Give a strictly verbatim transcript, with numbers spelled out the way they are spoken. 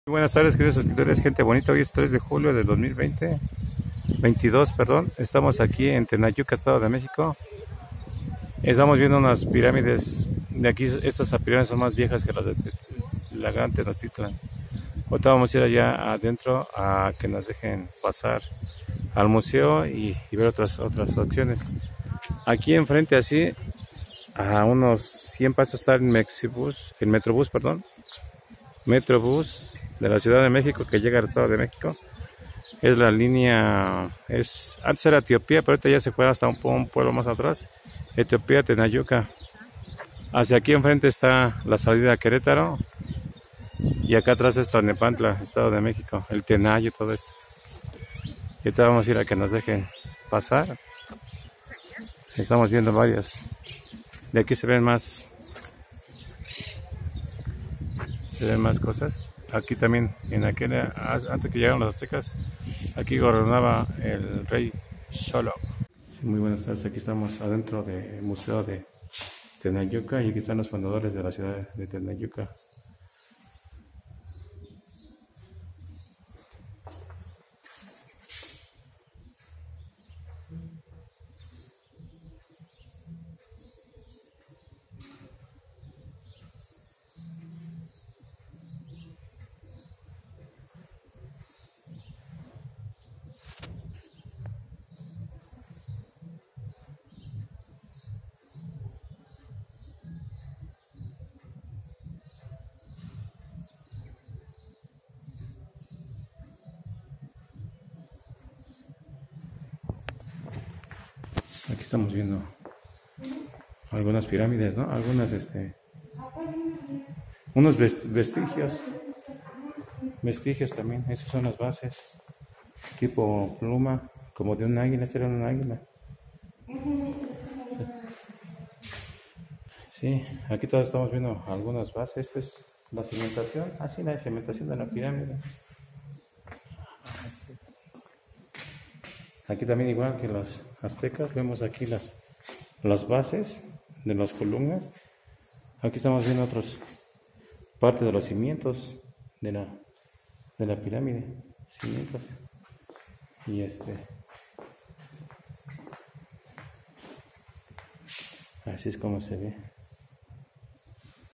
Muy buenas tardes, queridos suscriptores, gente bonita. Hoy es tres de julio del dos mil veinte, veintidós, perdón. Estamos aquí en Tenayuca, Estado de México. Estamos viendo unas pirámides de aquí. Estas pirámides son más viejas que las de la Gran Tenochtitlan. Ahorita vamos a ir allá adentro a que nos dejen pasar al museo y, y ver otras otras opciones. Aquí enfrente, así, a unos cien pasos, está el Mexibus, el Metrobús, perdón. Metrobús de la Ciudad de México que llega al Estado de México. Es la línea, es antes era Etiopía, pero ahorita ya se fue hasta un, un pueblo más atrás. Etiopía, Tenayuca. Hacia aquí enfrente está la salida a Querétaro. Y acá atrás es Tlalnepantla, Estado de México. El Tenayo y todo esto. Y ahorita vamos a ir a que nos dejen pasar. Estamos viendo varias. De aquí se ven más. Se ven más cosas. Aquí también, en aquel, antes que llegaron los aztecas, aquí gobernaba el rey Xoloc. Sí, muy buenas tardes, aquí estamos adentro del museo de Tenayuca y aquí están los fundadores de la ciudad de Tenayuca. Aquí estamos viendo algunas pirámides, ¿no? Algunas, este, unos vestigios, vestigios también. Esas son las bases, tipo pluma, como de un águila. Este era un águila. Sí, aquí todos estamos viendo algunas bases. Esta es la cimentación, así la cimentación de la pirámide. Aquí también, igual que los aztecas, vemos aquí las, las bases de las columnas. Aquí estamos viendo otros, parte de los cimientos de la, de la pirámide, cimientos. Y este, así es como se ve.